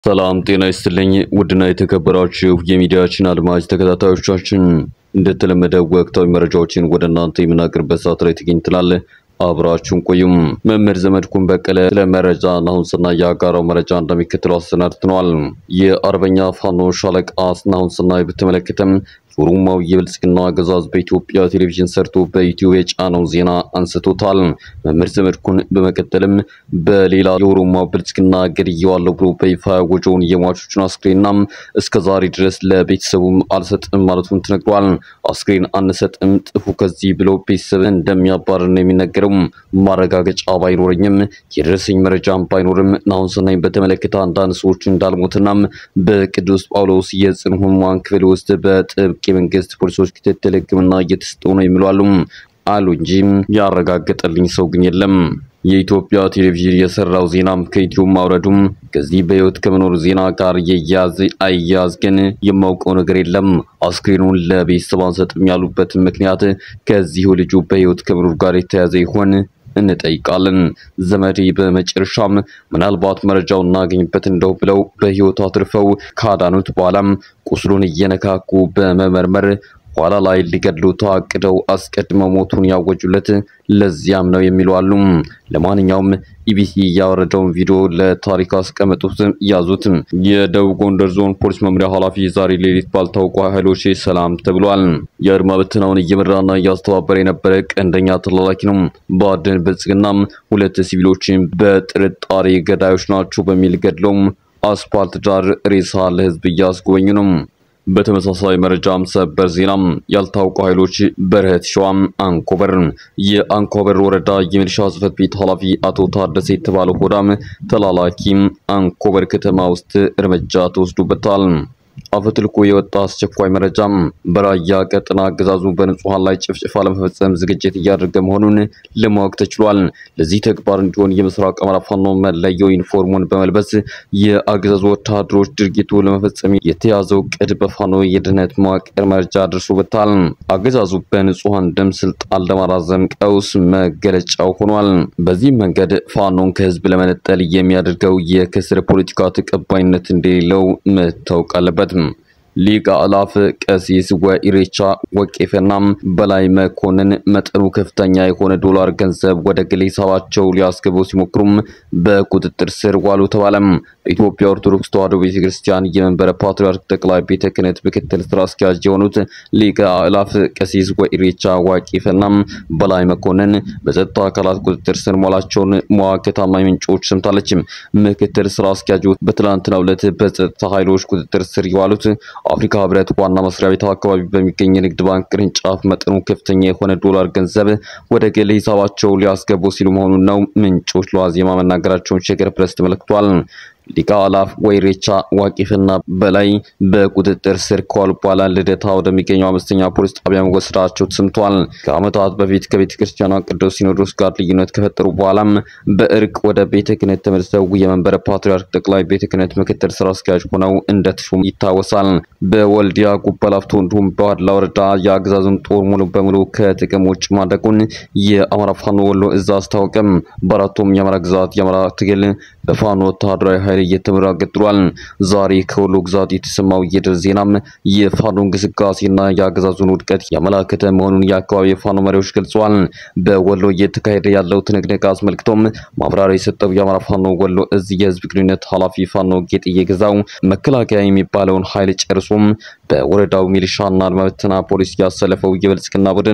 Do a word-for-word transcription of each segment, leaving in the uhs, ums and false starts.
ሰላም ጤና ይስጥልኝ ውድና የተከበራችሁ የሚዲያችን አድማጭ ተከታታዮቻችን እንደተለመደው ወቅታዊ መረጃዎችን ወደ እናንተ የምናቀርብበት ሰዓት ላይ ተገኝተናል። አብራችሁን ቆዩም። መምህር ዘመድኩን በቀለ ለመረጃ ናሁንስና ያጋራው መረጃ እንደሚከተለው አሰናድተናል። የአርበኛ ፋኖ ሻለቃ ናሁንስና በተመለከተም ኦሮሞው የብልጽግና አገዛዝ በኢትዮጵያ ቴሌቪዥን ሰርቶ በዩቲዩብ የጫነው ዜና አንስቶታል። መምህር ዘመድኩን በመቀጠልም በሌላ የኦሮሞው ብልጽግና ገድየዋለሁ ብሎ በይፋ ያወጀውን የሟቾቹን አስክሬንና እስከዛሬ ድረስ ለቤተሰቡም አልሰጥም ማለቱን ተነግሯል። አስክሬን አንሰጥም ጥፉ ከዚህ ብሎ ቤተሰብ እንደሚያባርር ነው የሚነገረው። ማረጋገጫ ባይኖርኝም የደረሰኝ መረጃም ባይኖርም ናሁንስናን በተመለከተ አንዳንድ ሰዎች እንዳልሞትና በቅዱስ ጳውሎስ የጽኑ ሕሙማን ክፍል ውስጥ በጥብቅ የመንግስት ፖሊሶች ክትትል ሕክምና እየተሰጠው ነው የሚሉ አሉ እንጂ ያረጋገጠልኝ ሰው ግን የለም። የኢትዮጵያ ቴሌቪዥን የሰራው ዜናም ከዩቲዩብ ማውረዱም ከዚህ በህይወት ከመኖር ዜና ጋር የያዝ አያዝ ግን የማውቀው ነገር የለም። አስክሬኑን ለቤተሰብ አንሰጥም ያሉበት ምክንያት ከዚሁ ልጁ በህይወት ከመኖር ጋር የተያዘ ይሆን እንጠይቃለን። ዘመዴ በመጨረሻም ምናልባት መረጃውን እናገኝበት እንደው ብለው በህይወት አትርፈው ካዳኑት በኋላም ቁስሉን እየነካኩ በመመርመር ኋላ ላይ ሊገድሉ ታቅደው አስቀድመው ሞቱን ያወጁለት ለዚያም ነው የሚሉ አሉ። ለማንኛውም ኢቢሲ ያወረደውን ቪዲዮ ለታሪክ አስቀምጡት ያዙት። የደቡብ ጎንደር ዞን ፖሊስ መምሪያ ኃላፊ ዛሬ ሌሊት ባልታወቁ ኃይሎች ሰላም ተብሏል። የአድማ ብተናውን እየመራና እያስተባበረ የነበረ ቀንደኛ ተላላኪ ነው። ባድን ብልጽግናም ሁለት ሲቪሎችን በጥርጣሬ ገዳዮች ናቸው በሚል ገድለው አስፓልት ዳር ሬሳ ለህዝብ እያስጎበኙ ነው። በተመሳሳይ መረጃም ሰበር ዜናም ያልታወቁ ኃይሎች በረህት ሸዋም አንኮበር የአንኮበር ወረዳ የሚሊሻ ጽሕፈት ቤት ኃላፊ አቶ ታደሰ የተባለው ሆዳም ተላላኪም አንኮበር ከተማ ውስጥ እርምጃ ተወስዶበታል። አፈትልኮ የወጣ አስቸኳይ መረጃም በራያ ቀጠና አገዛዙ በንጹሃን ላይ ጭፍጨፋ ለመፈጸም ዝግጅት እያደረገ መሆኑን ለማወቅ ተችሏል። ለዚህ ተግባር እንዲሆን የምስራቅ አማራ ፋኖ መለዮ ዩኒፎርሙን በመልበስ የአገዛዙ ወታደሮች ድርጊቱ ለመፈጸም የተያዘው ቅድ በፋኖ የደህንነት መዋቅር መረጃ ደርሶበታል። አገዛዙ በንጹሃን ደም ስልጣን ለማራዘም ቀውስ መገለጫው ሆኗል። በዚህ መንገድ ፋኖን ከህዝብ ለመነጠል የሚያደርገው የክስር ፖለቲካ ተቀባይነት እንደሌለው መታወቅ አለበት። ሊቀ አላፍ ቀሲስ ወኢሬቻ ወቄፈና በላይ መኮንን መጠኑ ከፍተኛ የሆነ ዶላር ገንዘብ ወደ ግል ሂሳባቸው ሊያስገቡ ሲሞክሩም በቁጥጥር ስር ዋሉ ተባለም። በኢትዮጵያ ኦርቶዶክስ ተዋሕዶ ቤተክርስቲያን የመንበረ ፓትርያርክ ጠቅላይ ቤተ ክህነት ምክትል ስራ አስኪያጅ የሆኑት ሊቀ አላፍ ቀሲስ ወኢሬቻ ወቄፈና በላይ መኮንን በጸጥታ አካላት ቁጥጥር ስር መዋላቸውን መዋ ከታማኝ ምንጮች ሰምታለች። ምክትል ስራ አስኪያጁ በትላንትናው ዕለት በጸጥታ ኃይሎች ቁጥጥር ስር የዋሉት አፍሪካ ህብረት ዋና መስሪያ ቤት አካባቢ በሚገኝ ንግድ ባንክ ቅርንጫፍ መጠኑ ከፍተኛ የሆነ ዶላር ገንዘብ ወደ ግል ሂሳባቸው ሊያስገቡ ሲሉ መሆኑን ነው ምንጮች ለዋዜማ መናገራቸውን ሸገር ፕሬስ ተመልክቷል። ሊቀ አላፍ ወኢሬቻ ወቄፈና በላይ በቁጥጥር ስር ከዋሉ በኋላ ልደታ ወደሚገኘው አምስተኛ ፖሊስ ጣቢያ መወሰዳቸው ተሰምቷል። ከዓመታት በፊት ከቤተ ክርስቲያኗ ቅዱስ ሲኖዶስ ጋር ልዩነት ከፈጠሩ በኋላም በእርቅ ወደ ቤተ ክህነት ተመልሰው የመንበረ ፓትርያርክ ጠቅላይ ቤተ ክህነት ምክትል ስራ አስኪያጅ ሆነው እንደተሾሙ ይታወሳል። በወልዲያ ጉበላፍቶ እንዲሁም በዋድላ ወረዳ የአገዛዙን ጦር ሙሉ በሙሉ ከጥቅም ውጭ ማድረጉን የአማራ ፋኖ ወሎ እዝ አስታወቀም። በአራቱም የአማራ ግዛት የአማራ ትግል በፋኖ ወታደራዊ ኃይል እየተመራ ቀጥሏል። ዛሬ ከወሎ ግዛት የተሰማው የድል ዜናም የፋኖ እንቅስቃሴና የአገዛዙን ውድቀት ያመላከተ መሆኑን የአካባቢ የፋኖ መሪዎች ገልጸዋል። በወሎ እየተካሄደ ያለው ትንቅንቅ አስመልክቶም ማብራሪያ የሰጠው የአማራ ፋኖ ወሎ እዝ የህዝብ ግንኙነት ኃላፊ ፋኖ ጌጥዬ ገዛው መከላከያ የሚባለውን ኃይል ጨርሶም በወረዳው ሚሊሻና አድማ ብተና ፖሊስ ያሰለፈው የብልጽግና ቡድን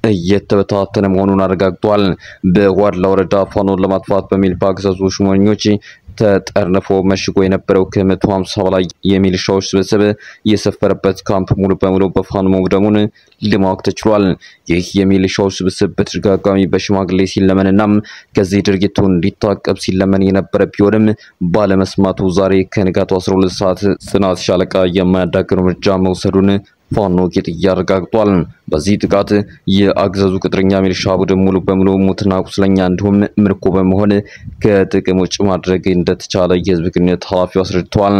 እየተበታተነ መሆኑን አረጋግጧል። በዋድላ ወረዳ ፋኖን ለማጥፋት በሚል በአገዛዙ ሹመኞች ተጠርንፎ መሽጎ የነበረው ከመቶ ሃምሳ በላይ የሚሊሻዎች ስብስብ የሰፈረበት ካምፕ ሙሉ በሙሉ በፋኖ መውደሙን ለማወቅ ተችሏል። ይህ የሚሊሻዎች ስብስብ በተደጋጋሚ በሽማግሌ ሲለመንና ከዚህ ድርጊቱ እንዲታቀብ ሲለመን የነበረ ቢሆንም ባለመስማቱ ዛሬ ከንጋቱ አስራ ሁለት ሰዓት ጽናት ሻለቃ የማያዳግም እርምጃ መውሰዱን ፋኖ ጌጥዬ አረጋግጧል። በዚህ ጥቃት የአገዛዙ ቅጥረኛ ሚሊሻ ቡድን ሙሉ በሙሉ ሙትና ቁስለኛ እንዲሁም ምርኮ በመሆን ከጥቅም ውጭ ማድረግ እንደተቻለ የህዝብ ግንኙነት ኃላፊው አስረድተዋል።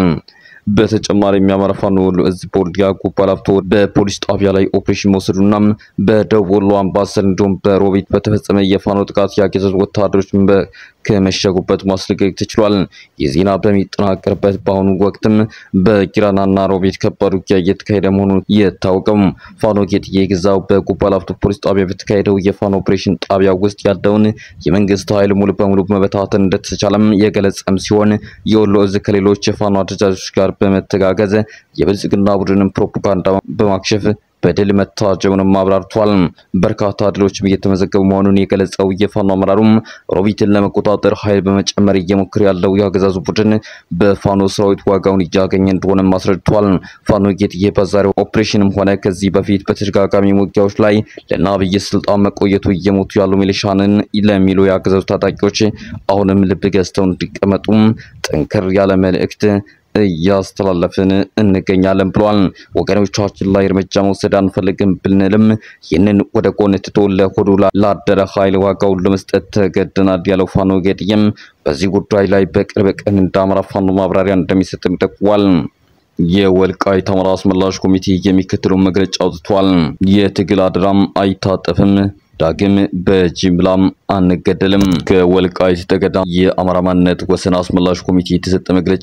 በተጨማሪም የአማራ ፋኖ ወሎ እዝ ቦልዲያ ጉባላፍቶ በፖሊስ ጣቢያ ላይ ኦፕሬሽን መውሰዱና በደቡብ ወሎ አምባሰል እንዲሁም በሮቢት በተፈጸመ የፋኖ ጥቃት ያገዛዙ ወታደሮች ከመሸጉበት ማስለቀቅ ተችሏል። የዜና በሚጠናቀርበት በአሁኑ ወቅትም በጊራናና ሮቢት ከባድ ውጊያ እየተካሄደ መሆኑን የታወቀው ፋኖ ጌጥዬ ግዛው በጉባ ላፍቶ ፖሊስ ጣቢያ በተካሄደው የፋኖ ኦፕሬሽን ጣቢያ ውስጥ ያለውን የመንግስት ኃይል ሙሉ በሙሉ መበታተን እንደተቻለም የገለጸም ሲሆን የወሎ እዝ ከሌሎች የፋኖ አደረጃጆች ጋር በመተጋገዝ የብልጽግና ቡድንን ፕሮፓጋንዳ በማክሸፍ በድል መታጀቡንም አብራርቷል። በርካታ ድሎችም እየተመዘገቡ መሆኑን የገለጸው የፋኖ አመራሩም ሮቢትን ለመቆጣጠር ኃይል በመጨመር እየሞከረ ያለው የአገዛዙ ቡድን በፋኖ ሰራዊት ዋጋውን እያገኘ እንደሆነ አስረድቷል። ፋኖ ጌጥዬ በዛሬው ኦፕሬሽንም ሆነ ከዚህ በፊት በተደጋጋሚ ውጊያዎች ላይ ለአብይ ስልጣን መቆየቱ እየሞቱ ያሉ ሚሊሻንን ለሚሉ የአገዛዙ ታጣቂዎች አሁንም ልብ ገዝተው እንዲቀመጡም ጠንከር ያለ መልእክት እያስተላለፍን እንገኛለን ብሏል። ወገኖቻችን ላይ እርምጃ መውሰድ አንፈልግም ብንልም ይህንን ወደ ጎን ትቶ ለሆዱ ላደረ ኃይል ዋጋውን ለመስጠት ተገደናል ያለው ፋኖ ጌጥዬም በዚህ ጉዳይ ላይ በቅርብ ቀን እንደ አማራ ፋኖ ማብራሪያ እንደሚሰጥም ጠቅሟል። የወልቃይት አማራ አስመላሽ ኮሚቴ የሚከተለውን መግለጫ አውጥቷል። የትግል አድራም አይታጠፍም፣ ዳግም በጅምላም አንገደልም። ከወልቃይት ጠገዳ የአማራ ማንነት ወሰን አስመላሽ ኮሚቴ የተሰጠ መግለጫ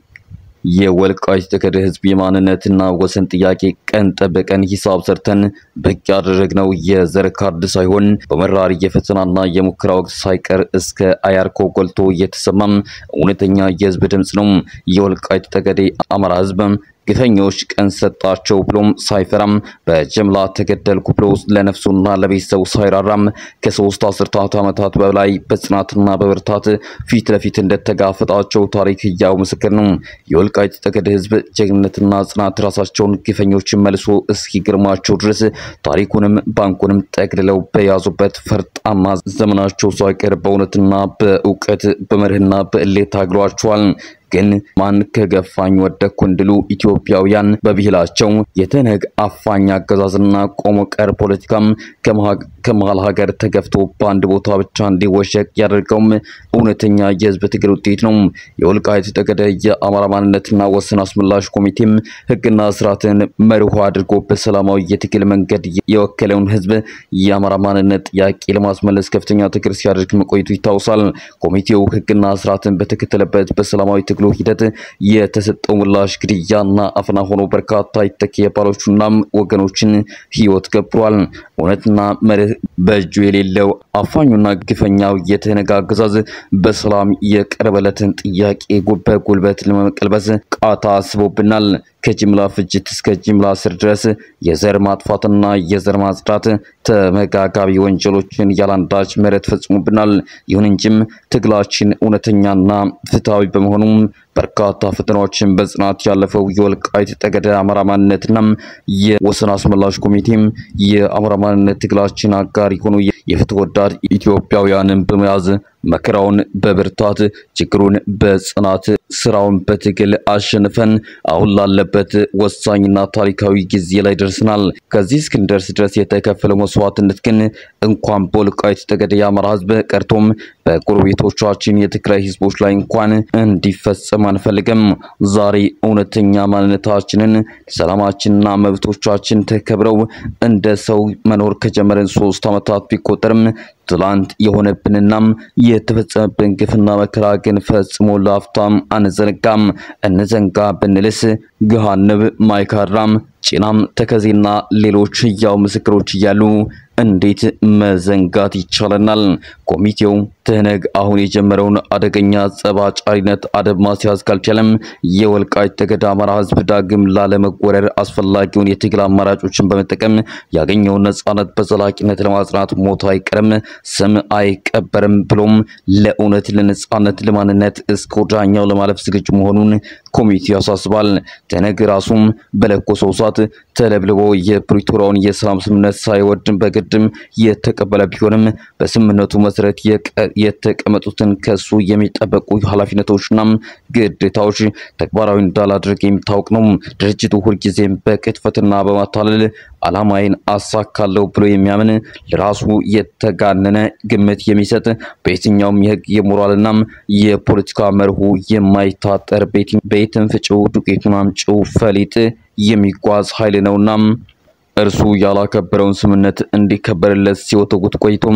የወልቃይት ጠገዴ ህዝብ የማንነትና ወሰን ጥያቄ ቀን ጠበቀን ሂሳብ ሰርተን በቂ ያደረግነው የዘር ካርድ ሳይሆን በመራር የፈተናና የሙከራ ወቅት ሳይቀር እስከ አያርኮ ጎልቶ እየተሰማም እውነተኛ የህዝብ ድምጽ ነው። የወልቃይት ጠገዴ አማራ ህዝብ ግፈኞች ቀን ሰጣቸው ብሎም ሳይፈራም በጅምላ ተገደልኩ ብሎ ለነፍሱና ለቤተሰቡ ሳይራራም ከሶስት አስርታት ዓመታት በላይ በጽናትና በብርታት ፊት ለፊት እንደተጋፈጣቸው ታሪክ ያው ምስክር ነው። የወልቃይት ጠገዴ ህዝብ ጀግንነትና ጽናት ራሳቸውን ግፈኞችን መልሶ እስኪግርማቸው ድረስ ታሪኩንም ባንኩንም ጠቅልለው በያዙበት ፈርጣማ ዘመናቸው ሳይቀር በእውነትና በእውቀት በመርህና በእሌት ታግሏቸዋል። ግን ማን ከገፋኝ ወደኩ እንድሉ ኢትዮጵያውያን በብሂላቸው የተነግ አፋኝ አገዛዝና ቆሞ ቀር ፖለቲካም ከመሃል ሀገር ተገፍቶ በአንድ ቦታ ብቻ እንዲወሸቅ ያደርገው እውነተኛ የህዝብ ትግል ውጤት ነው። የወልቃይት ጠገዴ የአማራ ማንነትና ወሰን አስመላሽ ኮሚቴም ህግና ስርዓትን መርሆ አድርጎ በሰላማዊ የትግል መንገድ የወከለውን ህዝብ የአማራ ማንነት ጥያቄ ለማስመለስ ከፍተኛ ትግል ሲያደርግ መቆየቱ ይታወሳል። ኮሚቴው ህግና ስርዓትን በተከተለበት በሰላማዊ ትግል ሂደት የተሰጠው ምላሽ ግድያና አፈና ሆኖ በርካታ የተኪ የባሎቹና ወገኖችን ህይወት ገብሯል። እውነትና መርህ በእጁ የሌለው አፋኙና ግፈኛው የተነጋ አገዛዝ በሰላም የቀረበለትን ጥያቄ በጉልበት ለመቀልበስ ቃታ አስቦብናል። ከጅምላ ፍጅት እስከ ጅምላ ስር ድረስ የዘር ማጥፋትና የዘር ማጽዳት ተመጋጋቢ ወንጀሎችን ያላንዳች ምህረት ፈጽሞብናል። ይሁን እንጂም ትግላችን እውነተኛና ፍትሃዊ በመሆኑ በርካታ ፈተናዎችን በጽናት ያለፈው የወልቃይት ጠገዴ አማራ ማንነትና የወሰን አስመላሽ ኮሚቴም የአማራ ማንነት ትግላችን አጋር የሆኑ የፍትህ ወዳድ ኢትዮጵያውያንን በመያዝ መከራውን በብርታት ችግሩን በጽናት ስራውን በትግል አሸንፈን አሁን ላለበት ወሳኝና ታሪካዊ ጊዜ ላይ ደርሰናል። ከዚህ እስክንደርስ ድረስ የተከፈለው መስዋዕትነት ግን እንኳን በወልቃይት ጠገዴ የአማራ ህዝብ ቀርቶም በጎረቤቶቻችን የትግራይ ህዝቦች ላይ እንኳን እንዲፈጸም አንፈልግም። ዛሬ እውነተኛ ማንነታችንን ሰላማችንና መብቶቻችን ተከብረው እንደ ሰው መኖር ከጀመረን ሶስት ዓመታት ቢቆጠርም ትላንት የሆነብንና የተፈጸመብን ግፍና መከራ ግን ፈጽሞ ላፍታም አንዘነጋም። እንዘንጋ ብንልስ ገሃነብ ማይካድራም ጭናም ተከዜና ሌሎች ያው ምስክሮች እያሉ እንዴት መዘንጋት ይቻለናል? ኮሚቴው ተነግ አሁን የጀመረውን አደገኛ ጸባጫሪነት አደብ ማስያዝ ካልቻለም የወልቃይት ጠገዴ አማራ ህዝብ ዳግም ላለመጎረር አስፈላጊውን የትግል አማራጮችን በመጠቀም ያገኘውን ነጻነት በዘላቂነት ለማጽናት ሞት አይቀርም፣ ስም አይቀበርም ብሎም ለእውነት ለነጻነት ለማንነት እስከ ወዲያኛው ለማለፍ ዝግጁ መሆኑን ኮሚቴው ያሳስባል። ተነግ ራሱም በለኮሰው እሳት ተለብልቦ የፕሪቶሪያውን የሰላም ስምምነት ሳይወድ በግድም የተቀበለ ቢሆንም በስምምነቱ መሰረት የተቀመጡትን ከሱ የሚጠበቁ ኃላፊነቶችና ግዴታዎች ተግባራዊ እንዳላደረገ የሚታወቅ ነው። ድርጅቱ ሁልጊዜም በቅጥፈትና በማታለል ዓላማዬን አሳካለሁ ብሎ የሚያምን ለራሱ የተጋነነ ግምት የሚሰጥ በየትኛውም የህግ የሞራልና የፖለቲካ መርሁ የማይታጠር ቤትን ፍጭው ዱቄቱን አምጪው ፈሊጥ የሚጓዝ ኃይል ነውና እርሱ ያላከበረውን ስምምነት እንዲከበርለት ሲወተጉት ቆይቶም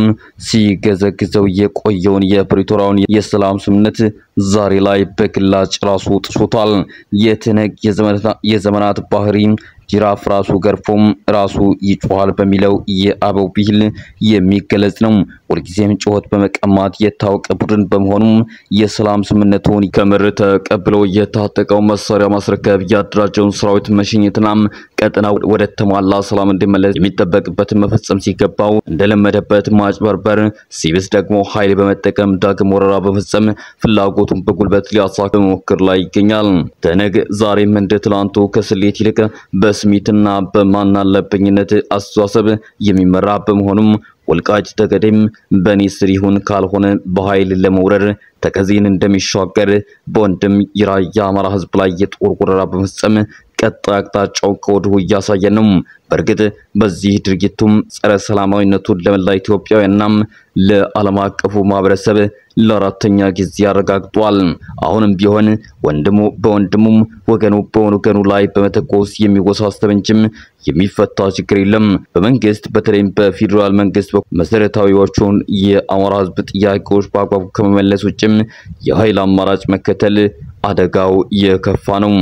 ሲገዘግዘው የቆየውን የፕሪቶሪያውን የሰላም ስምምነት ዛሬ ላይ በግላጭ ራሱ ጥሶታል። የትነግ የዘመናት ባህሪ ጅራፍ ራሱ ገርፎም ራሱ ይጮሃል በሚለው የአበው ብሂል የሚገለጽ ነው። ሁልጊዜም ጩኸት በመቀማት የታወቀ ቡድን በመሆኑ የሰላም ስምምነቱን ከምር ተቀብለው የታጠቀው መሳሪያ ማስረከብ ያደራጀውን ሰራዊት መሸኘትና ቀጠናው ወደ ተሟላ ሰላም እንዲመለስ የሚጠበቅበትን መፈጸም ሲገባው እንደለመደበት ማጭበርበር ሲብስ ደግሞ ኃይል በመጠቀም ዳግም ወረራ በመፈጸም ፍላጎቱን በጉልበት ሊያሳካ በመሞከር ላይ ይገኛል። ተነግ ዛሬም እንደ ትላንቱ ከስሌት ይልቅ በስሜትና በማናለብኝነት አስተሳሰብ የሚመራ በመሆኑም ወልቃይት ጠገዴም በኔ ስር ይሁን ካልሆነ በኃይል ለመውረር ተከዜን እንደሚሻገር በወንድም የራያ አማራ ህዝብ ላይ የጦር ወረራ በመፈጸም ቀጣይ አቅጣጫው ከወዲሁ እያሳየ ነው። በእርግጥ በዚህ ድርጊቱም ጸረ ሰላማዊነቱን ለመላ ኢትዮጵያውያንና ለዓለም አቀፉ ማህበረሰብ ለአራተኛ ጊዜ ያረጋግጧል። አሁንም ቢሆን ወንድሙ በወንድሙም ወገኑ በወገኑ ላይ በመተኮስ የሚወሳሰብ እንጂም የሚፈታ ችግር የለም። በመንግስት በተለይም በፌደራል መንግስት መሰረታዊዎቹን የአማራ ህዝብ ጥያቄዎች በአግባቡ ከመመለስ ውጭም የኃይል አማራጭ መከተል አደጋው የከፋ ነው።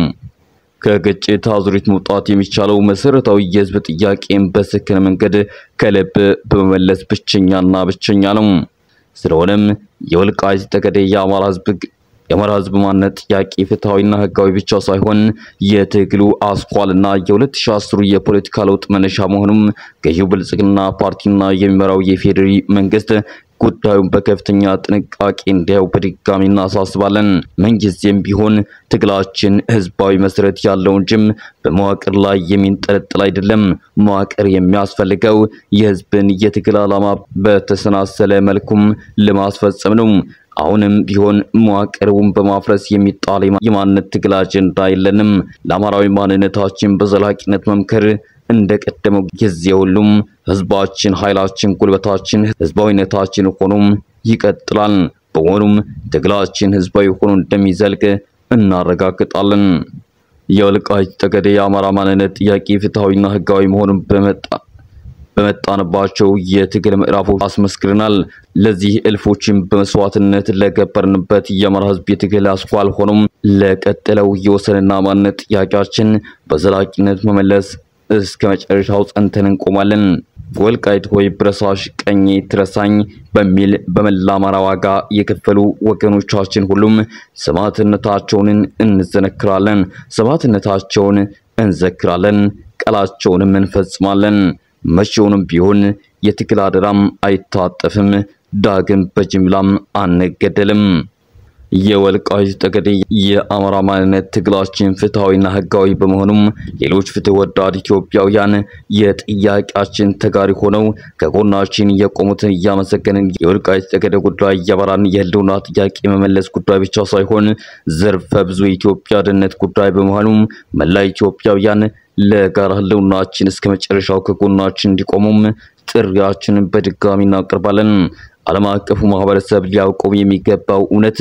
ከግጭት አዙሪት መውጣት የሚቻለው መሰረታዊ የህዝብ ጥያቄን በሰከነ መንገድ ከልብ በመመለስ ብቸኛና ብቸኛ ነው። ስለሆነም የወልቃይት ጠገዴ የአማራ ህዝብ የአማራ ህዝብ ማንነት ጥያቄ ፍትሃዊና ህጋዊ ብቻ ሳይሆን የትግሉ አስኳልና የሁለት ሺህ አስር የፖለቲካ ለውጥ መነሻ መሆኑም ገዢው ብልጽግና ፓርቲና የሚመራው የፌዴራል መንግስት ጉዳዩን በከፍተኛ ጥንቃቄ እንዲያው በድጋሚ እናሳስባለን። ምንጊዜም ቢሆን ትግላችን ህዝባዊ መሰረት ያለው እንጂም በመዋቅር ላይ የሚንጠለጠል አይደለም። መዋቅር የሚያስፈልገው የህዝብን የትግል ዓላማ በተሰናሰለ መልኩም ለማስፈጸም ነው። አሁንም ቢሆን መዋቅሩን በማፍረስ የሚጣል የማንነት ትግል አጀንዳ የለንም። ለአማራዊ ማንነታችን በዘላቂነት መምከር እንደቀደመው ጊዜ ሁሉም ህዝባችን ኃይላችን ጉልበታችን ህዝባዊነታችን ሆኖም ይቀጥላል። በመሆኑም ትግላችን ህዝባዊ ሆኖ እንደሚዘልቅ እናረጋግጣለን። የወልቃይት ጠገዴ የአማራ ማንነት ጥያቄ ፍትሃዊና ህጋዊ መሆኑን በመጣ በመጣንባቸው የትግል ምዕራፎች አስመስክረናል። ለዚህ እልፎችን በመስዋዕትነት ለገበርንበት የአማራ ህዝብ የትግል አስኳል ሆኖም ለቀጠለው የወሰንና ማንነት ጥያቄያችን በዘላቂነት መመለስ እስከ መጨረሻው ጸንተን እንቆማለን። ወልቃይት ሆይ ብረሳሽ ቀኜ ትረሳኝ በሚል በመላ አማራ ዋጋ የከፈሉ ወገኖቻችን ሁሉም ሰማዕትነታቸውን እንዘነክራለን፣ ሰማዕትነታቸውን እንዘክራለን፣ ቃላቸውንም እንፈጽማለን። መቼውንም ቢሆን የትግል አደራም አይታጠፍም፣ ዳግም በጅምላም አንገደልም። የወልቃይት ጠገዴ የአማራ ማንነት ትግላችን ፍትሃዊና ህጋዊ በመሆኑም ሌሎች ፍትህ ወዳድ ኢትዮጵያውያን የጥያቄያችን ተጋሪ ሆነው ከጎናችን የቆሙትን እያመሰገንን የወልቃይት ጠገዴ ጉዳይ የአማራን የህልውና ጥያቄ መመለስ ጉዳይ ብቻ ሳይሆን ዘርፈ ብዙ የኢትዮጵያ ደህንነት ጉዳይ በመሆኑም መላ ኢትዮጵያውያን ለጋራ ህልውናችን እስከ መጨረሻው ከጎናችን እንዲቆሙም ጥሪያችንን በድጋሚ እናቀርባለን። ዓለም አቀፉ ማህበረሰብ ሊያውቀው የሚገባው እውነት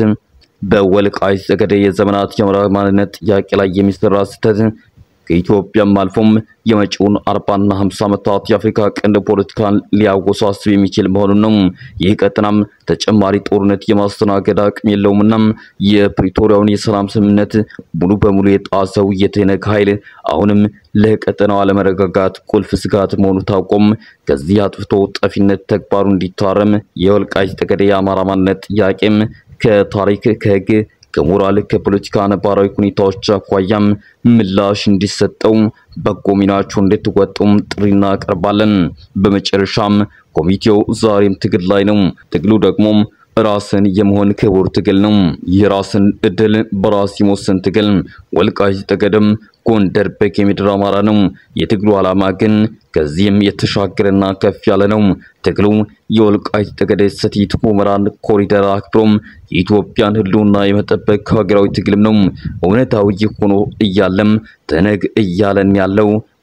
በወልቃይት ጠገዴ የዘመናት የአማራ ማንነት ጥያቄ ላይ የሚሰራ ስህተት ከኢትዮጵያም አልፎም የመጪውን አርባና ሃምሳ ዓመታት የአፍሪካ ቀንድ ፖለቲካን ሊያወሳስብ የሚችል መሆኑን ነው። ይህ ቀጠናም ተጨማሪ ጦርነት የማስተናገድ አቅም የለውምና የፕሪቶሪያውን የሰላም ስምምነት ሙሉ በሙሉ የጣሰው የትነግ ኃይል አሁንም ለቀጠናው አለመረጋጋት ቁልፍ ስጋት መሆኑ ታውቆም ከዚህ አጥፍቶ ጠፊነት ተግባሩ እንዲታረም የወልቃይት ጠገዴ የአማራ ማንነት ጥያቄም ከታሪክ ከህግ ከሞራል ከፖለቲካ ነባራዊ ሁኔታዎች አኳያም ምላሽ እንዲሰጠው በጎ ሚናቸውን እንድትወጡም ጥሪ እናቀርባለን። በመጨረሻም ኮሚቴው ዛሬም ትግል ላይ ነው። ትግሉ ደግሞ ራስን የመሆን ክቡር ትግል ነው። የራስን እድል በራስ የመወሰን ትግል። ወልቃይት ጠገዴም ጎንደር በጌምድር አማራ ነው። የትግሉ ዓላማ ግን ከዚህም የተሻገረና ከፍ ያለ ነው። ትግሉ የወልቃይት ጠገዴ ሰቲት ሁመራን ኮሪደር አክብሮም የኢትዮጵያን ህልውና የመጠበቅ ሀገራዊ ትግልም ነው። እውነታዊ ሆኖ እያለም ተነግ እያለን ያለው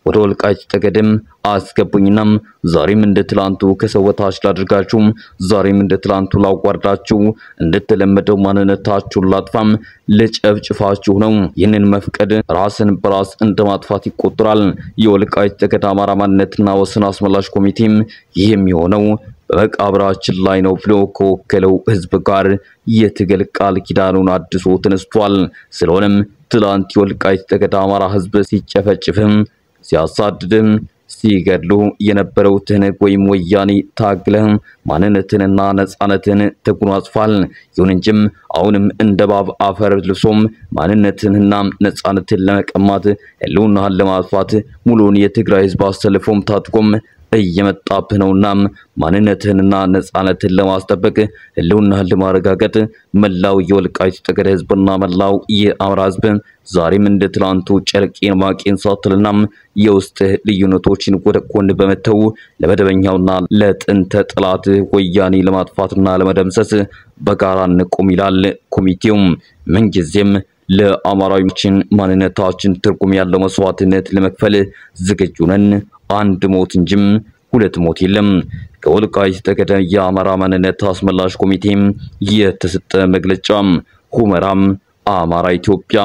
ወደ ወልቃይት ጠገዴም አስገቡኝና ዛሬም እንደ ትላንቱ ከሰው በታች ላድርጋችሁ፣ ዛሬም እንደ ትላንቱ ላዋርዳችሁ፣ እንደተለመደው ማንነታችሁን ላጥፋም ልጨፍጭፋችሁ ነው። ይህንን መፍቀድ ራስን በራስ እንደማጥፋት ይቆጠራል። የወልቃይት ጠገዴ አማራ ማንነትና ወሰን አስመላሽ ኮሚቴም ይህ የሚሆነው በመቃብራችን ላይ ነው ብሎ ከወከለው ህዝብ ጋር የትግል ቃል ኪዳኑን አድሶ ተነስቷል። ስለሆነም ትላንት የወልቃይት ጠገዴ አማራ ህዝብ ሲጨፈጭፍም ሲያሳድድም ሲገድሉ የነበረው ትህነግ ወይም ወያኔ ታግለህ ማንነትንና ነጻነትን ተጎናጽፏል። ይሁን እንጂም አሁንም እንደ ባብ አፈር ልብሶም ማንነትንና ነጻነትን ለመቀማት ህልውናህን ለማጥፋት ሙሉን የትግራይ ህዝብ አሰልፎም ታጥቆም እየመጣብህ ነውና ማንነትንና ነጻነትን ለማስጠበቅ ህልውናህን ለማረጋገጥ መላው የወልቃይት ጠገዴ ህዝብና መላው የአማራ ህዝብ ዛሬም እንደ ትላንቱ ጨርቄን ማቄን ሳትልና የውስጥ ልዩነቶችን ወደ ጎን በመተው ለመደበኛውና ለጥንተ ጠላት ወያኔ ለማጥፋትና ለመደምሰስ በጋራ እንቆም ይላል ኮሚቴው። ምንጊዜም ለአማራዊችን ማንነታችን ትርጉም ያለው መስዋዕትነት ለመክፈል ዝግጁ ነን። አንድ ሞት እንጂም ሁለት ሞት የለም። ከወልቃይት ጠገዴ የአማራ ማንነት አስመላሽ ኮሚቴም የተሰጠ መግለጫ። ሁመራም አማራ ኢትዮጵያ።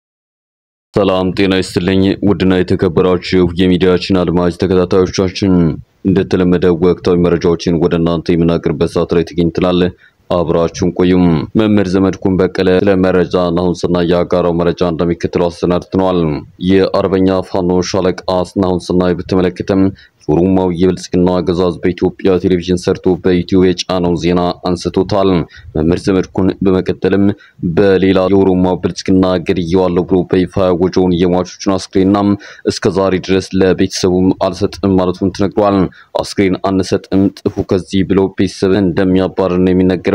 ሰላም ጤና ይስጥልኝ ውድና የተከበራችሁ የሚዲያችን አድማጭ ተከታታዮቻችን፣ እንደተለመደው ወቅታዊ መረጃዎችን ወደ እናንተ የምናቀርብበት ሰዓት ላይ ተገኝተናል። አብራችሁን ቆዩም። መምህር ዘመድኩን በቀለ ለመረጃ ናሁንስና ያጋራው መረጃ እንደሚከተለው አሰናድተናል። የአርበኛ ፋኖ ሻለቃ ናሁንስና በተመለከተም ኦሮሞው የብልጽግና አገዛዝ በኢትዮጵያ ቴሌቪዥን ሰርቶ በዩቲዩብ የጫነው ዜና አንስቶታል። መምህር ዘመድኩን በመቀጠልም በሌላ የኦሮሞው ብልጽግና ገድየዋለሁ ብሎ በይፋ ያወጀውን የሟቾቹን አስክሬንና እስከዛሬ ድረስ ለቤተሰቡም አልሰጥም ማለቱን ተነግሯል። አስክሬን አንሰጥም ጥፉ ከዚህ ብሎ ቤተሰብ እንደሚያባርር ነው የሚነገረው።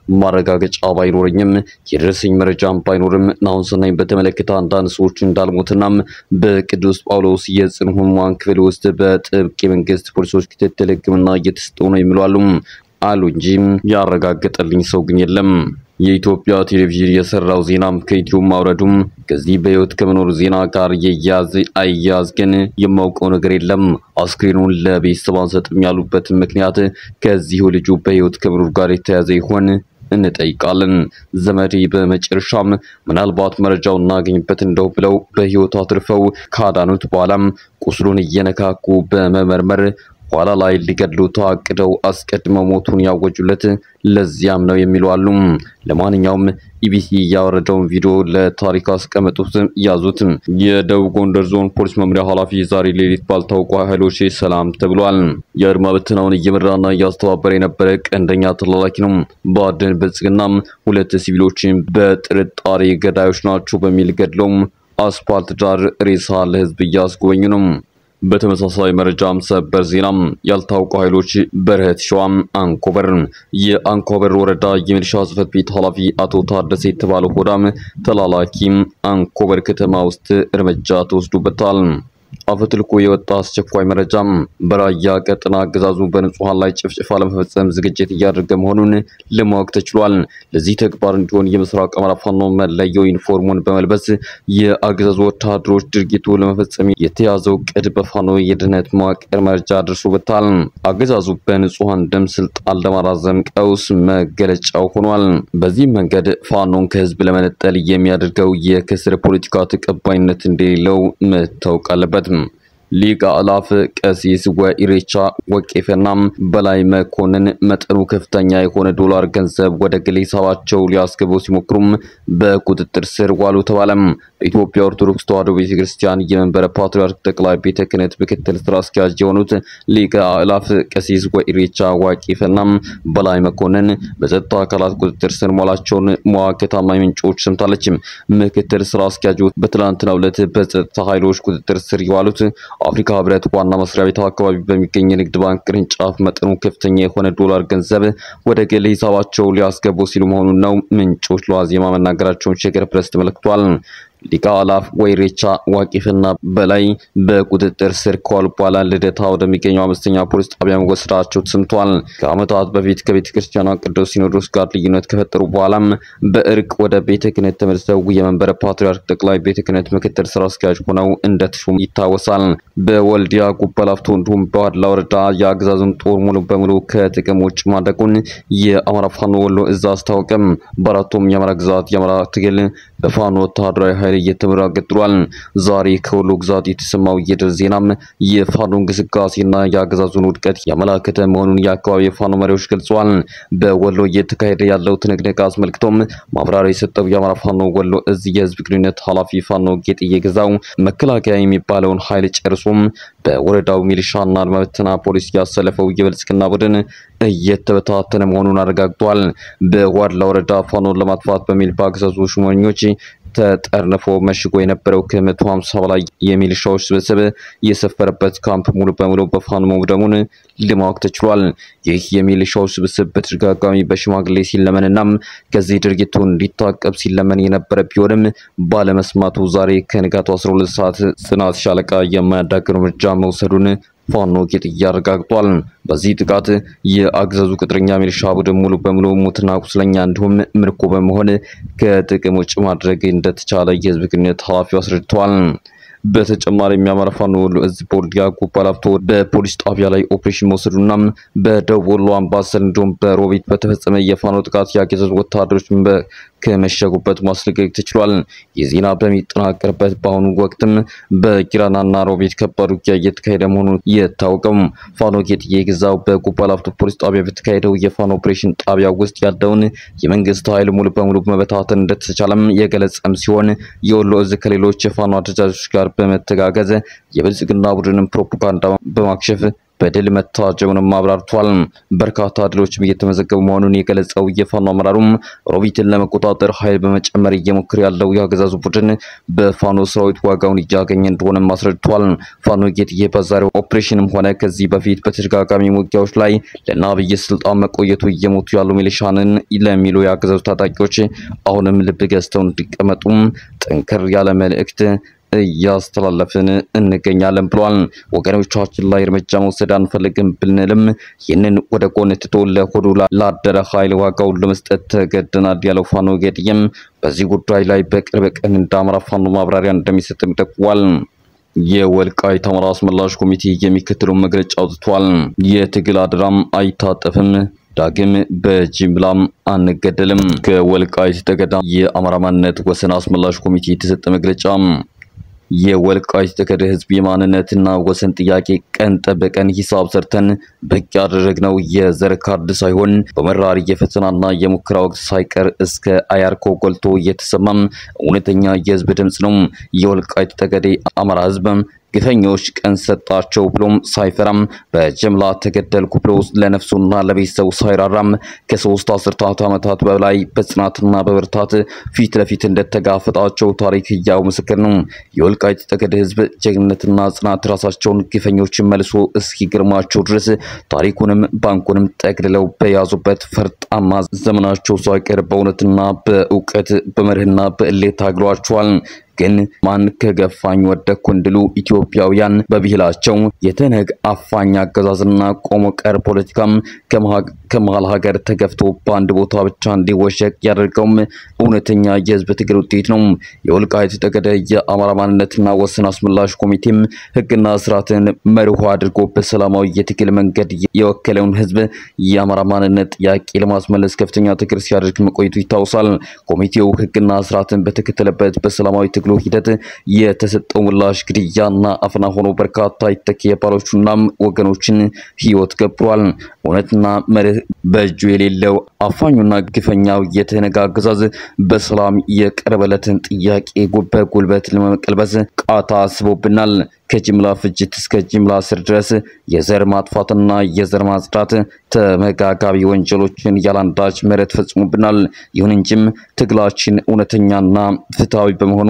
ማረጋገጫ ባይኖርኝም የደረሰኝ መረጃም ባይኖርም ናሁንስናይ በተመለከተ አንዳንድ ሰዎች እንዳልሞትና በቅዱስ ጳውሎስ የጽኑ ሕሙማን ክፍል ውስጥ በጥብቅ የመንግስት ፖሊሶች ክትትል ሕክምና እየተሰጠው ነው የሚሉ አሉ እንጂ ያረጋገጠልኝ ሰው ግን የለም። የኢትዮጵያ ቴሌቪዥን የሰራው ዜናም ከዩቲዩብ ማውረዱም ከዚህ በህይወት ከመኖር ዜና ጋር የያዝ አያዝ ግን የማውቀው ነገር የለም። አስክሬኑን ለቤተሰብ አንሰጥም ያሉበት ምክንያት ከዚሁ ልጁ በህይወት ከመኖር ጋር የተያዘ ይሆን እንጠይቃለን። ዘመዴ በመጨረሻም ምናልባት መረጃውን እናገኝበት እንደው ብለው በህይወት አትርፈው ካዳኑት በኋላም ቁስሉን እየነካኩ በመመርመር ኋላ ላይ ሊገድሉ ታቅደው አስቀድመው ሞቱን ያወጁለት ለዚያም ነው የሚሉ አሉ። ለማንኛውም ኢቢሲ ያወረደውን ቪዲዮ ለታሪክ አስቀመጡት ያዙት። የደቡብ ጎንደር ዞን ፖሊስ መምሪያ ኃላፊ ዛሬ ሌሊት ባልታወቁ ኃይሎች ሰላም ተብሏል። የአድማ ብተናውን እየመራና እያስተባበረ የነበረ ቀንደኛ ተላላኪ ነው። ባድን ብልጽግናም ሁለት ሲቪሎችን በጥርጣሬ ገዳዮች ናቸው በሚል ገድለው አስፓልት ዳር ሬሳ ለህዝብ እያስጎበኙ ነው። በተመሳሳይ መረጃም ሰበር ዜናም ያልታወቁ ኃይሎች በረህት ሸዋም አንኮበር የአንኮበር ወረዳ የሚሊሻ ጽሕፈት ቤት ኃላፊ አቶ ታደሰ የተባለው ሆዳም ተላላኪም አንኮበር ከተማ ውስጥ እርምጃ ተወስዶበታል። አፈትልኮ የወጣ አስቸኳይ መረጃም በራያ ቀጠና አገዛዙ በንጹሃን ላይ ጭፍጨፋ ለመፈጸም ዝግጅት እያደረገ መሆኑን ለማወቅ ተችሏል። ለዚህ ተግባር እንዲሆን የምስራቅ አማራ ፋኖ መለዮ ዩኒፎርሙን በመልበስ የአገዛዙ ወታደሮች ድርጊቱ ለመፈጸም የተያዘው ቅድ በፋኖ የደህንነት መዋቅር መረጃ ደርሶበታል። አገዛዙ በንጹሃን ደም ስልጣን ለማራዘም ቀውስ መገለጫው ሆኗል። በዚህ መንገድ ፋኖን ከህዝብ ለመነጠል የሚያደርገው የክስር ፖለቲካ ተቀባይነት እንደሌለው መታወቅ አለበት። ሊቀ አላፍ ቀሲስ ወኢሬቻ ወቄፈና በላይ መኮንን መጠኑ ከፍተኛ የሆነ ዶላር ገንዘብ ወደ ግል ሂሳባቸው ሊያስገቡ ሲሞክሩም በቁጥጥር ስር ዋሉ ተባለም። በኢትዮጵያ ኦርቶዶክስ ተዋሕዶ ቤተክርስቲያን የመንበረ ፓትርያርክ ጠቅላይ ቤተ ክህነት ምክትል ስራ አስኪያጅ የሆኑት ሊቀ አላፍ ቀሲስ ወኢሬቻ ወቄፈና በላይ መኮንን በጸጥታ አካላት ቁጥጥር ስር መዋላቸውን ሟ ከታማኝ ምንጮች ሰምታለች። ምክትል ስራ አስኪያጁ በትላንትናው ዕለት በጸጥታ ኃይሎች ቁጥጥር ስር የዋሉት አፍሪካ ህብረት ዋና መስሪያ ቤት አካባቢ በሚገኝ ንግድ ባንክ ቅርንጫፍ መጠኑ ከፍተኛ የሆነ ዶላር ገንዘብ ወደ ግል ሂሳባቸው ሊያስገቡ ሲሉ መሆኑን ነው ምንጮች ለዋዜማ መናገራቸውን ሸገር ፕሬስ ተመልክቷል። ሊቃላፍ ወይሬቻ ዋቂፍና በላይ በቁጥጥር ስር ከዋሉ በኋላ ልደታ ወደሚገኘው አምስተኛ ፖሊስ ጣቢያ መወሰዳቸው ተሰምቷል። ከዓመታት በፊት ከቤተ ክርስቲያኗ ቅዱስ ሲኖዶስ ጋር ልዩነት ከፈጠሩ በኋላም በእርቅ ወደ ቤተ ክህነት ተመልሰው የመንበረ ፓትርያርክ ጠቅላይ ቤተ ክህነት ምክትል ስራ አስኪያጅ ሆነው እንደተሾሙ ይታወሳል። በወልዲያ ጉባ ላፍቶ እንዲሁም በዋድላ ወረዳ የአገዛዙን ጦር ሙሉ በሙሉ ከጥቅም ውጭ ማድረጉን የአማራ ፋኖ ወሎ እዝ አስታወቀም። በአራቱም የአማራ ግዛት የአማራ ትግል በፋኖ ወታደራዊ ኃይል እየተመራ ቀጥሏል። ዛሬ ከወሎ ግዛት የተሰማው የድል ዜናም የፋኖ እንቅስቃሴና የአገዛዙን ውድቀት ያመላከተ መሆኑን የአካባቢ የፋኖ መሪዎች ገልጸዋል። በወሎ እየተካሄደ ያለው ትንቅንቅ አስመልክቶም ማብራሪያ የሰጠው የአማራ ፋኖ ወሎ እዝ የህዝብ ግንኙነት ኃላፊ ፋኖ ጌጥዬ ገዛው መከላከያ የሚባለውን ኃይል ጨርሶም በወረዳው ሚሊሻና አድማ ብተና ፖሊስ ያሰለፈው የብልጽግና ቡድን እየተበታተነ መሆኑን አረጋግጧል። በዋድላ ወረዳ ፋኖን ለማጥፋት በሚል በአገዛዙ ሹመኞች ተጠርንፎ መሽጎ የነበረው ከመቶ ሃምሳ በላይ የሚሊሻዎች ስብስብ የሰፈረበት ካምፕ ሙሉ በሙሉ በፋኖ መውደሙን ለማወቅ ተችሏል። ይህ የሚሊሻዎች ስብስብ በተደጋጋሚ በሽማግሌ ሲለመንና ከዚህ ድርጊቱ እንዲታቀብ ሲለመን የነበረ ቢሆንም ባለመስማቱ ዛሬ ከንጋቱ አስራ ሁለት ሰዓት ጽናት ሻለቃ የማያዳግም እርምጃ መውሰዱን ፋኖ ጌጥዬ አረጋግጧል። በዚህ ጥቃት የአገዛዙ ቅጥረኛ ሚሊሻ ቡድን ሙሉ በሙሉ ሙትና ቁስለኛ እንዲሁም ምርኮ በመሆን ከጥቅም ውጭ ማድረግ እንደተቻለ የህዝብ ግንኙነት ኃላፊው አስረድተዋል። በተጨማሪም የአማራ ፋኖ ወሎ እዝ በወልዲያ ጉባ ላፍቶ በፖሊስ ጣቢያ ላይ ኦፕሬሽን መውሰዱና በደቡብ ወሎ አምባሰል እንዲሁም በሮቢት በተፈጸመ የፋኖ ጥቃት የአገዛዙ ወታደሮች ከመሸጉበት ማስለቀቅ ተችሏል። የዜና በሚጠናቀርበት በአሁኑ ወቅትም በጊራናና ሮቢት ከባድ ውጊያ እየተካሄደ መሆኑን የታወቀው ፋኖ ጌጥዬ ገዛው በጉባ ላፍቶ ፖሊስ ጣቢያ በተካሄደው የፋኖ ኦፕሬሽን ጣቢያ ውስጥ ያለውን የመንግስት ኃይል ሙሉ በሙሉ መበታተን እንደተቻለም የገለጸም ሲሆን የወሎ እዝ ከሌሎች የፋኖ አደረጃጆች ጋር በመተጋገዝ የብልጽግና ቡድንን ፕሮፓጋንዳ በማክሸፍ በድል መታጀቡንም አብራርቷል። በርካታ ድሎችም እየተመዘገቡ መሆኑን የገለጸው የፋኖ አመራሩም ሮቢትን ለመቆጣጠር ኃይል በመጨመር እየሞከረ ያለው የአገዛዙ ቡድን በፋኖ ሰራዊት ዋጋውን እያገኘ እንደሆነ አስረድቷል። ፋኖ ጌጥዬ በዛሬው ኦፕሬሽንም ሆነ ከዚህ በፊት በተደጋጋሚ ውጊያዎች ላይ ለናብይ ስልጣን መቆየቱ እየሞቱ ያሉ ሚሊሻንን ለሚሉ የአገዛዙ ታጣቂዎች አሁንም ልብ ገዝተው እንዲቀመጡም ጠንከር ያለ መልእክት እያስተላለፍን እንገኛለን ብሏል። ወገኖቻችን ላይ እርምጃ መውሰድ አንፈልግም ብንልም ይህንን ወደ ጎን ትቶ ለሆዱ ላደረ ኃይል ዋጋውን ለመስጠት ተገደናል ያለው ፋኖ ጌጥዬም በዚህ ጉዳይ ላይ በቅርብ ቀን እንደ አማራ ፋኖ ማብራሪያ እንደሚሰጥም ጠቅሟል። የወልቃይት አማራ አስመላሽ ኮሚቴ የሚከተለውን መግለጫ አውጥቷል። የትግል አድራም አይታጠፍም፣ ዳግም በጅምላም አንገደልም። ከወልቃይት ጠገዴ የአማራ ማንነት ወሰን አስመላሽ ኮሚቴ የተሰጠ መግለጫ የወልቃይት ጠገዴ ህዝብ የማንነትና ወሰን ጥያቄ ቀን ጠበቀን ሂሳብ ሰርተን በቂ ያደረግነው የዘር ካርድ ሳይሆን በመራር የፈተናና የሙከራ ወቅት ሳይቀር እስከ አያርኮ ጎልቶ እየተሰማም እውነተኛ የህዝብ ድምጽ ነው። የወልቃይት ጠገዴ አማራ ህዝብ ግፈኞች ቀን ሰጣቸው ብሎም ሳይፈራም በጅምላ ተገደልኩ ብሎ ለነፍሱና ለቤተሰቡ ሳይራራም ከሶስት አስርታት ዓመታት በላይ በጽናትና በብርታት ፊት ለፊት እንደተጋፈጣቸው ታሪክ ያው ምስክር ነው። የወልቃይት ጠገዴ ህዝብ ጀግንነትና ጽናት ራሳቸውን ግፈኞችን መልሶ እስኪገርማቸው ድረስ ታሪኩንም ባንኩንም ጠቅልለው በያዙበት ፈርጣማ ዘመናቸው ሳይቀር በእውነትና በእውቀት በመርህና በእሌት ታግሏቸዋል። ግን ማን ከገፋኝ ወደኩ እንድሉ ኢትዮጵያውያን በብሂላቸው የተነግ አፋኝ አገዛዝና ቆሞ ቀር ፖለቲካም ከመሃል ሀገር ተገፍቶ በአንድ ቦታ ብቻ እንዲወሸቅ ያደርገው እውነተኛ የህዝብ ትግል ውጤት ነው። የወልቃይት ጠገዴ የአማራ ማንነትና ወሰን አስመላሽ ኮሚቴም ህግና ስርዓትን መርሆ አድርጎ በሰላማዊ የትግል መንገድ የወከለውን ህዝብ የአማራ ማንነት ጥያቄ ለማስመለስ ከፍተኛ ትግል ሲያደርግ መቆየቱ ይታወሳል። ኮሚቴው ህግና ስርዓትን በተከተለበት በሰላማዊ ትግሉ ሂደት የተሰጠው ምላሽ ግድያና አፈና ሆኖ በርካታ የተኪ የባሎቹና ወገኖችን ህይወት ገብሯል። እውነትና መርህ በእጁ የሌለው አፋኙና ግፈኛው የተነጋ አገዛዝ በሰላም የቀረበለትን ጥያቄ በጉልበት ለመቀልበስ ቃታ አስቦብናል። ከጅምላ ፍጅት እስከ ጅምላ ስር ድረስ የዘር ማጥፋትና የዘር ማጽዳት ተመጋጋቢ ወንጀሎችን ያላንዳች ምህረት ፈጽሞብናል። ይሁን እንጂም ትግላችን እውነተኛና ፍትሃዊ በመሆኑ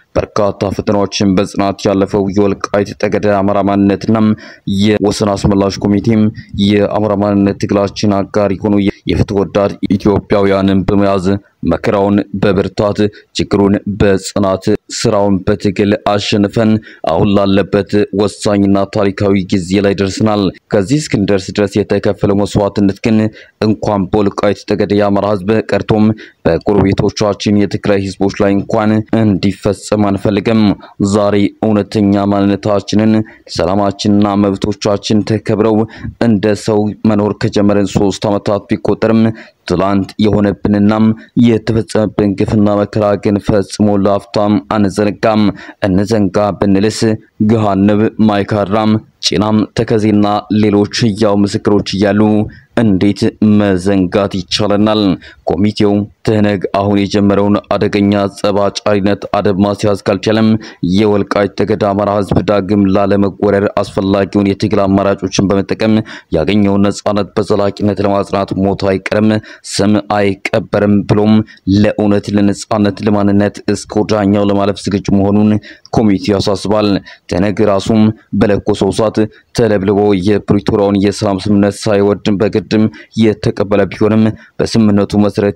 በርካታ ፈተናዎችን በጽናት ያለፈው የወልቃይት ጠገዴ አማራ ማንነትና የወሰን አስመላሽ ኮሚቴም የአማራ ማንነት ትግላችን አጋር የሆኑ የፍትህ ወዳድ ኢትዮጵያውያንን በመያዝ መከራውን በብርታት ችግሩን በጽናት ስራውን በትግል አሸንፈን አሁን ላለበት ወሳኝና ታሪካዊ ጊዜ ላይ ደርሰናል። ከዚህ እስክንደርስ ድረስ የተከፈለው መስዋዕትነት ግን እንኳን በወልቃይት ጠገዴ የአማራ ህዝብ ቀርቶም በጎረቤቶቻችን የትግራይ ህዝቦች ላይ እንኳን እንዲፈጸም አንፈልግም። ዛሬ እውነተኛ ማንነታችንን ሰላማችንና መብቶቻችን ተከብረው እንደ ሰው መኖር ከጀመረን ሶስት ዓመታት ቢቆጠርም ትላንት የሆነብንና የተፈጸመብን ግፍና መከራ ግን ፈጽሞ ላፍታም አንዘነጋም። እንዘንጋ ብንልስ ገሃነብ፣ ማይካድራም፣ ጭናም፣ ተከዜና ሌሎች ያው ምስክሮች እያሉ እንዴት መዘንጋት ይቻለናል? ኮሚቴው ትህነግ አሁን የጀመረውን አደገኛ ጸባጫሪነት አደብ ማስያዝ ካልቻለም የወልቃይት ጠገዴ አማራ ህዝብ ዳግም ላለመጎረር አስፈላጊውን የትግል አማራጮችን በመጠቀም ያገኘውን ነጻነት በዘላቂነት ለማጽናት ሞት አይቀርም፣ ስም አይቀበርም ብሎም ለእውነት ለነጻነት ለማንነት እስከ ወዲያኛው ለማለፍ ዝግጁ መሆኑን ኮሚቴው ያሳስባል። ትህነግ ራሱም በለኮሰው እሳት ተለብልቦ የፕሪቶሪያውን የሰላም ስምምነት ሳይወድ በግድም የተቀበለ ቢሆንም በስምምነቱ መሰረት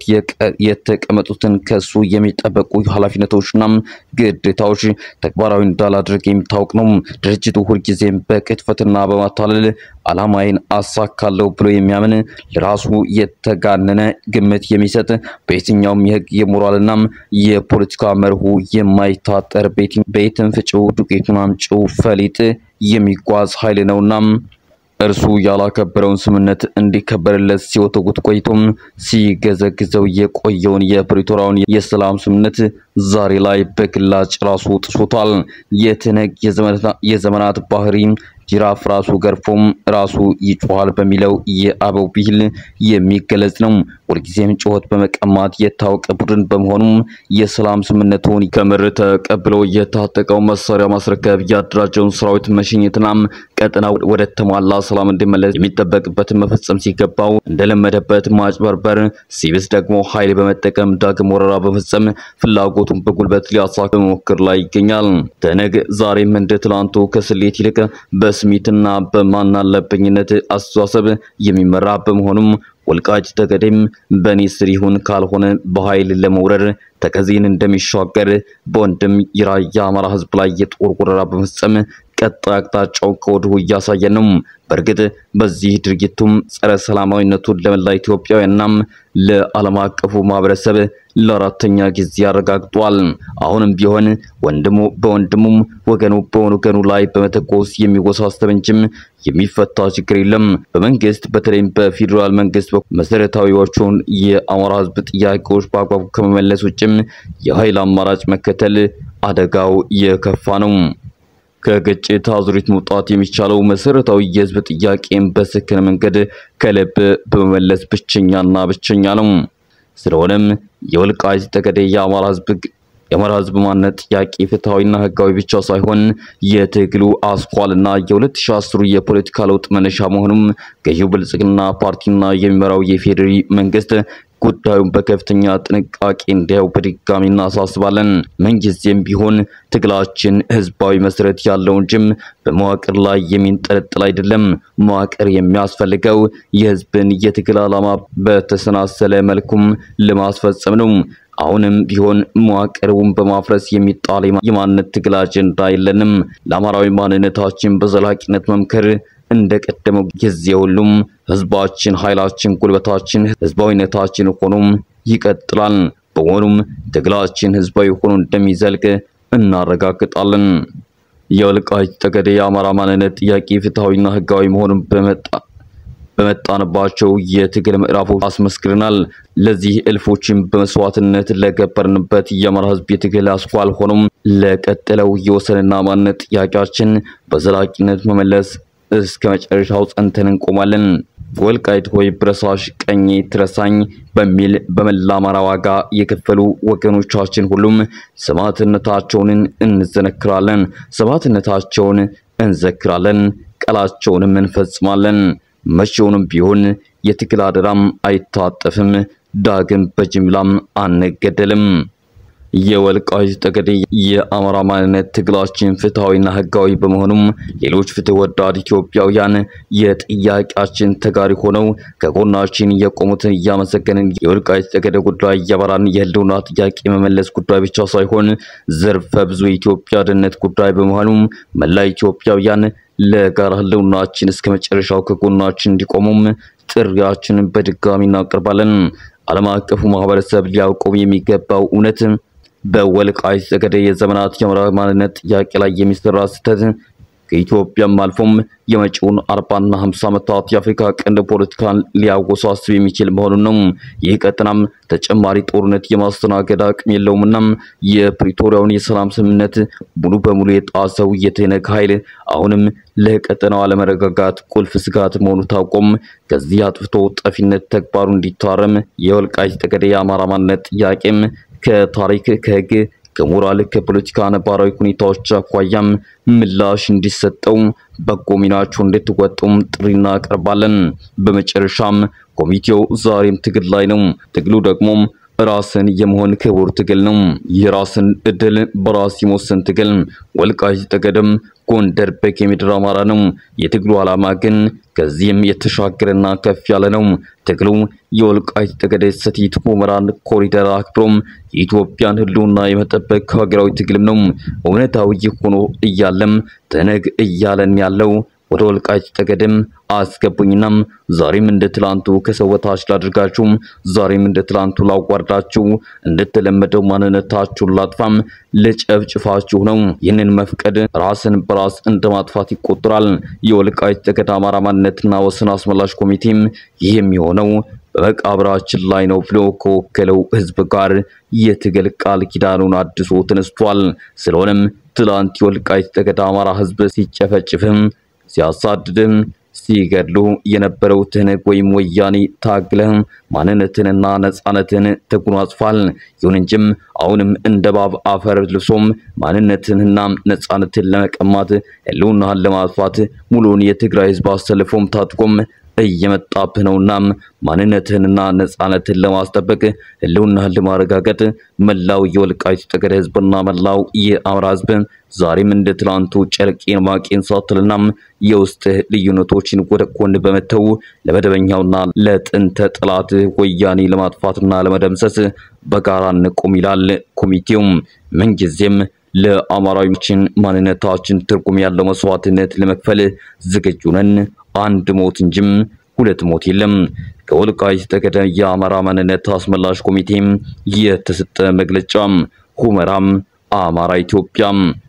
የተቀመጡትን ከሱ የሚጠበቁ ኃላፊነቶችና ግዴታዎች ተግባራዊ እንዳላደረገ የሚታወቅ ነው። ድርጅቱ ሁልጊዜም በቅጥፈትና በማታለል ዓላማዬን አሳካለሁ ብሎ የሚያምን ለራሱ የተጋነነ ግምት የሚሰጥ በየትኛውም የህግ የሞራልና የፖለቲካ መርሁ የማይታጠር ቤትን ፍጪው ዱቄቱን አምጪው ፈሊጥ የሚጓዝ ኃይል ነውና እርሱ ያላከበረውን ስምምነት እንዲከበርለት ሲወተጉት ቆይቶም ሲገዘግዘው የቆየውን የፕሪቶሪያውን የሰላም ስምምነት ዛሬ ላይ በግላጭ ራሱ ጥሶታል። የትህነግ የዘመናት ባህሪ ጅራፍ ራሱ ገርፎም ራሱ ይጮሃል በሚለው የአበው ብሂል የሚገለጽ ነው። ሁልጊዜም ጩኸት በመቀማት የታወቀ ቡድን በመሆኑ የሰላም ስምምነቱን ከምር ተቀብሎ የታጠቀው መሳሪያ ማስረከብ ያደራጀውን ሰራዊት መሸኘትና ቀጠናው ወደ ተሟላ ሰላም እንዲመለስ የሚጠበቅበትን መፈጸም ሲገባው እንደለመደበት ማጭበርበር ሲብስ ደግሞ ኃይል በመጠቀም ዳግም ወረራ በመፈጸም ፍላጎቱን በጉልበት ሊያሳካ በመሞከር ላይ ይገኛል። ትህነግ ዛሬም እንደ ትላንቱ ከስሌት ይልቅ በስሜትና በማናለብኝነት አስተሳሰብ የሚመራ በመሆኑም ወልቃይት ጠገዴም በኔ ስር ይሁን ካልሆነ በኃይል ለመውረር ተከዜን እንደሚሻገር በወንድም የራያ አማራ ህዝብ ላይ የጦር ወረራ በመፈጸም ቀጣይ አቅጣጫው ከወዲሁ እያሳየ ነው። በእርግጥ በዚህ ድርጊቱም ጸረ ሰላማዊነቱን ለመላ ኢትዮጵያውያንና ለዓለም አቀፉ ማህበረሰብ ለአራተኛ ጊዜ ያረጋግጧል። አሁንም ቢሆን ወንድሙ በወንድሙም ወገኑ በወገኑ ላይ በመተኮስ የሚወሳሰብ እንጂም የሚፈታ ችግር የለም። በመንግስት በተለይም በፌደራል መንግስት መሰረታዊዎቹን የአማራ ህዝብ ጥያቄዎች በአግባቡ ከመመለስ ውጭም የኃይል አማራጭ መከተል አደጋው የከፋ ነው። ከግጭት አዙሪት መውጣት የሚቻለው መሰረታዊ የህዝብ ጥያቄን በሰከነ መንገድ ከልብ በመመለስ ብቸኛና ብቸኛ ነው። ስለሆነም የወልቃይት ጠገዴ የአማራ ህዝብ የአማራ ህዝብ ማንነት ጥያቄ ፍትሃዊና ህጋዊ ብቻ ሳይሆን የትግሉ አስኳልና የሁለት ሺህ አስር የፖለቲካ ለውጥ መነሻ መሆኑም ገዢው ብልጽግና ፓርቲና የሚመራው የፌዴራል መንግስት ጉዳዩን በከፍተኛ ጥንቃቄ እንዲያው በድጋሚ እናሳስባለን። ምንጊዜም ቢሆን ትግላችን ህዝባዊ መሰረት ያለው እንጂም በመዋቅር ላይ የሚንጠለጠል አይደለም። መዋቅር የሚያስፈልገው የህዝብን የትግል ዓላማ በተሰናሰለ መልኩም ለማስፈጸም ነው። አሁንም ቢሆን መዋቅሩን በማፍረስ የሚጣል የማንነት ትግል አጀንዳ የለንም። ለአማራዊ ማንነታችን በዘላቂነት መምከር እንደቀደመው ጊዜ ሁሉም ህዝባችን ኃይላችን ጉልበታችን ህዝባዊነታችን ሆኖም ይቀጥላል። በመሆኑም ትግላችን ህዝባዊ ሆኖ እንደሚዘልቅ እናረጋግጣለን። የወልቃይት ጠገዴ የአማራ ማንነት ጥያቄ ፍትሃዊና ህጋዊ መሆኑን በመጣ በመጣንባቸው የትግል ምዕራፎች አስመስክረናል። ለዚህ እልፎችን በመስዋዕትነት ለገበርንበት የአማራ ህዝብ የትግል አስኳል ሆኖም ለቀጠለው የወሰንና ማንነት ጥያቄያችን በዘላቂነት መመለስ እስከ መጨረሻው ጸንተን እንቆማለን። ወልቃይት ሆይ ብረሳሽ ቀኜ ትረሳኝ በሚል በመላ አማራ ዋጋ የከፈሉ ወገኖቻችን ሁሉም ሰማዕትነታቸውን እንዘክራለን፣ ሰማዕትነታቸውን እንዘክራለን፣ ቃላቸውንም እንፈጽማለን። መቼውንም ቢሆን የትግል አደራም አይታጠፍም፣ ዳግም በጅምላም አንገደልም። የወልቃይት ጠገዴ የአማራ ማንነት ትግላችን ፍትሃዊና ህጋዊ በመሆኑም ሌሎች ፍትህ ወዳድ ኢትዮጵያውያን የጥያቄያችን ተጋሪ ሆነው ከጎናችን የቆሙትን እያመሰገንን የወልቃይት ጠገዴ ጉዳይ የአማራን የህልውና ጥያቄ መመለስ ጉዳይ ብቻ ሳይሆን ዘርፈ ብዙ የኢትዮጵያ ደህንነት ጉዳይ በመሆኑም መላ ኢትዮጵያውያን ለጋራ ህልውናችን እስከ መጨረሻው ከጎናችን እንዲቆሙም ጥሪያችንን በድጋሚ እናቀርባለን። ዓለም አቀፉ ማህበረሰብ ሊያውቀው የሚገባው እውነት በወልቃይት ጠገዴ የዘመናት የአማራ ማንነት ጥያቄ ላይ የሚሰራ ስህተት ከኢትዮጵያም አልፎም የመጪውን አርባ እና ሃምሳ ዓመታት የአፍሪካ ቀንድ ፖለቲካን ሊያወሳስብ የሚችል መሆኑን ነው። ይህ ቀጠናም ተጨማሪ ጦርነት የማስተናገድ አቅም የለውምና የፕሪቶሪያውን የሰላም ስምምነት ሙሉ በሙሉ የጣሰው የትህነግ ኃይል አሁንም ለቀጠናው አለመረጋጋት ቁልፍ ስጋት መሆኑ ታውቆም ከዚህ አጥፍቶ ጠፊነት ተግባሩ እንዲታረም የወልቃይት ጠገዴ የአማራ ማንነት ጥያቄም ከታሪክ ከህግ ከሞራል ከፖለቲካ ነባራዊ ሁኔታዎች አኳያም ምላሽ እንዲሰጠው በጎ ሚናችሁን እንድትወጡም ጥሪ እናቀርባለን። በመጨረሻም ኮሚቴው ዛሬም ትግል ላይ ነው። ትግሉ ደግሞ ራስን የመሆን ክቡር ትግል ነው። የራስን እድል በራስ የመወሰን ትግል ወልቃይት ጠገዴም ጎንደር በጌምድር አማራ ነው። የትግሉ ዓላማ ግን ከዚህም የተሻገረና ከፍ ያለ ነው። ትግሉ የወልቃይት ጠገዴ ሰቲት ሁመራን ኮሪደር አክብሮም የኢትዮጵያን ህልውና የመጠበቅ ሀገራዊ ትግልም ነው። እውነታው ሆኖ እያለም ትህነግ እያለን ያለው ወደ ወልቃይት ጠገዴም አስገቡኝና ዛሬም እንደ ትላንቱ ከሰወታች ላድርጋችሁ ዛሬም እንደ ትላንቱ ላዋርዳችሁ እንደተለመደው ማንነታችሁን ላጥፋም ለጨፍጭፋችሁ ነው። ይህንን መፍቀድ ራስን በራስ እንደማጥፋት ይቆጠራል። የወልቃይት ጠገዴ አማራ ማንነትና ወሰን አስመላሽ ኮሚቴም ይህ የሚሆነው በመቃብራችን ላይ ነው ብሎ ከወከለው ህዝብ ጋር የትግል ቃል ኪዳኑን አድሶ ተነስቷል። ስለሆነም ትላንት የወልቃይት ጠገዴ አማራ ህዝብ ሲጨፈጭፍም ሲያሳድድም ሲገድሉ የነበረው ትህነግ ወይም ወያኔ ታግለህ ማንነትንና ነጻነትን ተጎናጽፏል። ይሁን እንጂም አሁንም እንደ ባብ አፈር ልብሶም ማንነትንና ነጻነትን ለመቀማት ህልውናን ለማጥፋት ሙሉን የትግራይ ህዝብ አሰልፎም ታጥቆም እየመጣብህ ነውና ማንነትንና ነጻነትን ለማስጠበቅ ህልውናን ለማረጋገጥ መላው የወልቃይት ጠገዴ ህዝብና መላው የአማራ ህዝብ ዛሬም እንደ ትላንቱ ጨርቄን ማቄን ሳትልና የውስጥ ልዩነቶችን ወደ ጎን በመተው ለመደበኛውና ለጥንተ ጠላት ወያኔ ለማጥፋትና ለመደምሰስ በጋራ እንቆም ይላል ኮሚቴው። ምንጊዜም ለአማራዊችን ማንነታችን ትርጉም ያለው መስዋዕትነት ለመክፈል ዝግጁ ነን። አንድ ሞት እንጂም ሁለት ሞት የለም። ከወልቃይት ጠገዴ የአማራ ማንነት አስመላሽ ኮሚቴም የተሰጠ መግለጫ ሁመራም አማራ ኢትዮጵያ